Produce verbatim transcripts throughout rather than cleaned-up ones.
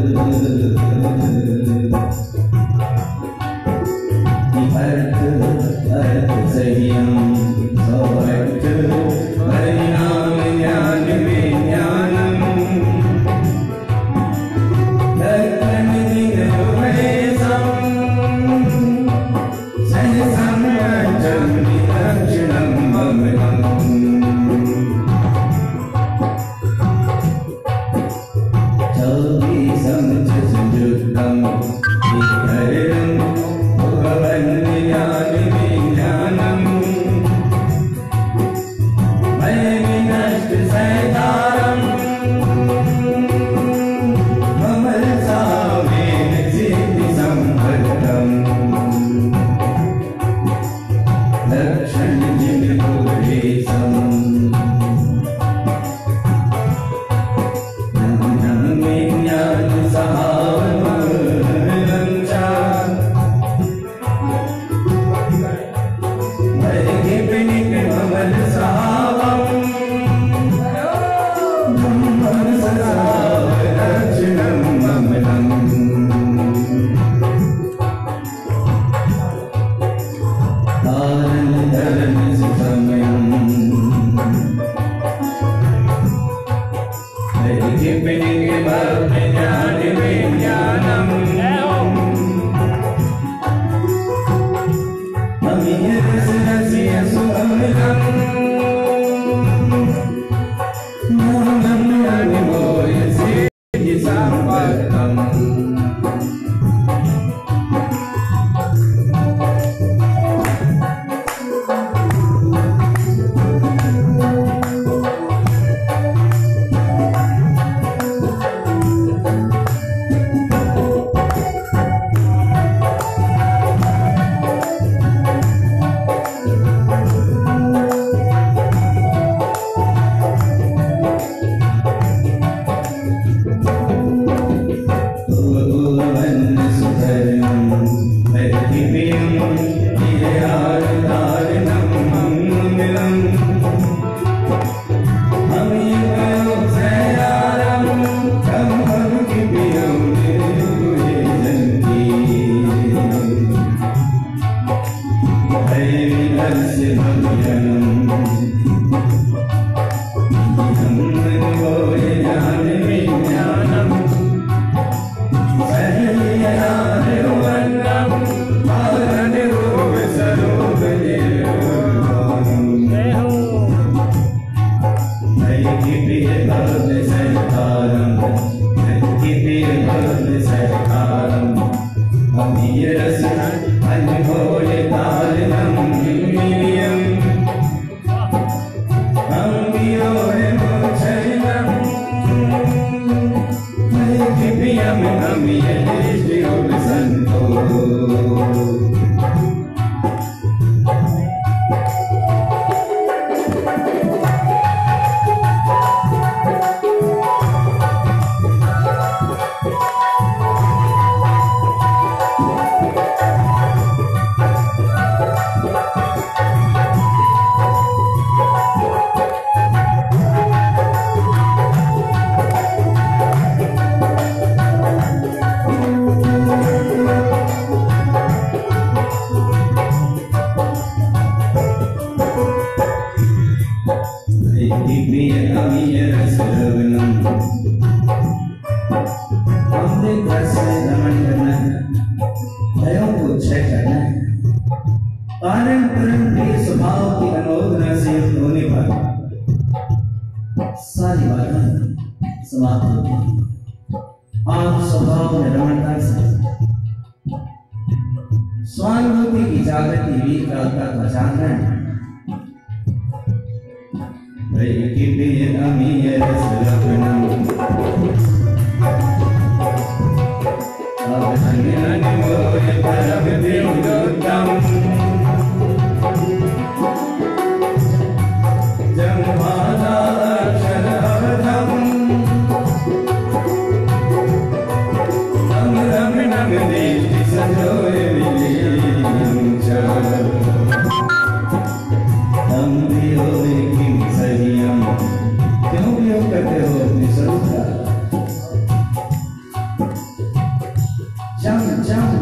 क्यों प्रयोग करते हो अपनी स्वरूप का?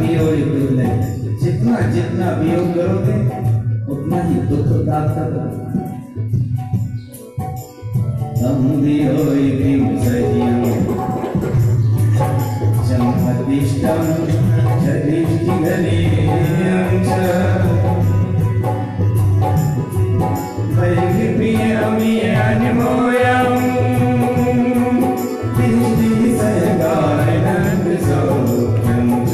वियोग दुख नहीं, जितना जितना वियोग करोगे उतना ही दुख प्राप्त करोगे। तम वियोगि किम सह्यं जन्मतिष्ठं जनिष्ठिगणेयं च वैगिप्रियमियन्मोयं तिष्ठति सहगायनं सौख्यं च।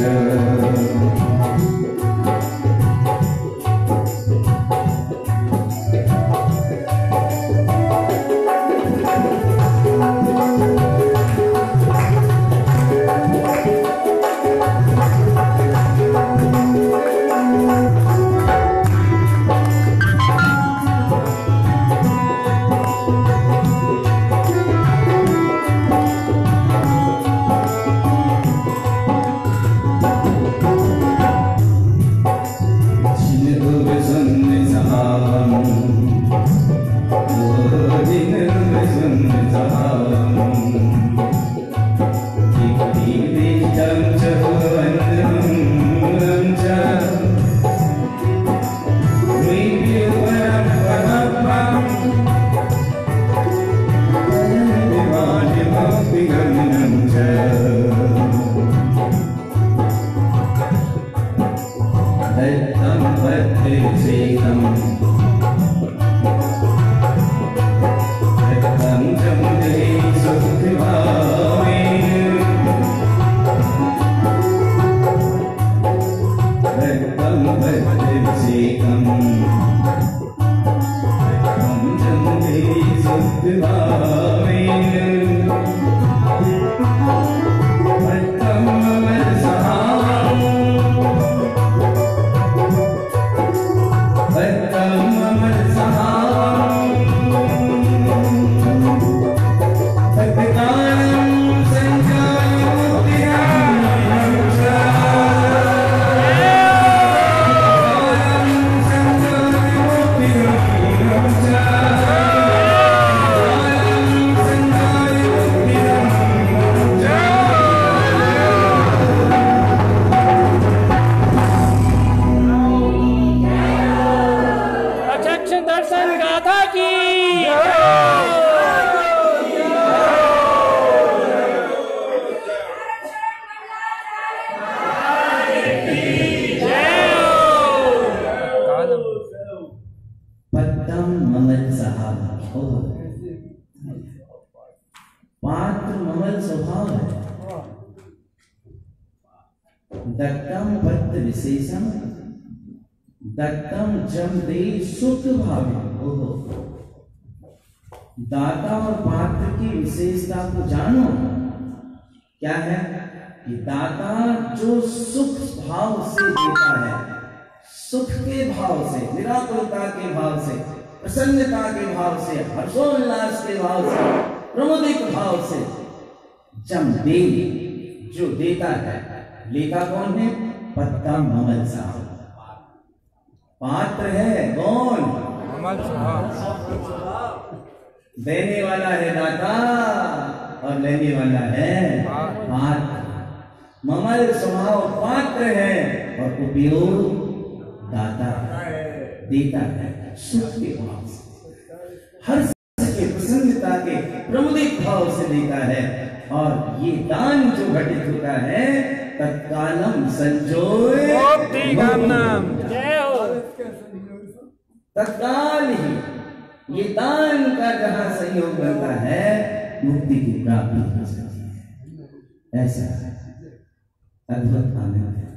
दत्तम पत्र विशेषम दत्तम जम दे सुख भावे। ओहो, दाता और पात्र की विशेषता को जानो। क्या है कि दाता जो सुख भाव से देता है, सुख के भाव से, निराकुलता के भाव से, प्रसन्नता के भाव से, हर्षोल्लास के भाव से, प्रमोदित भाव से, जम दे जो देता है, लेता कौन है? पत्ता ममल साहब। पात्र है कौन? ममल साहब। देने वाला है दाता और लेने वाला है पात्र। ममल स्वभाव पात्र है और उपयोग दाता देता है, सुख के भाव से, हर्ष के, प्रसन्नता के, प्रमुदित भाव से देता है। और ये दान जो घटित होता है तत्कालम संजोय तत्काल ही ये दान का जहां संयोग बनता है मुक्ति की प्राप्ति हो सकती है। ऐसा अद्भुत आनंद है।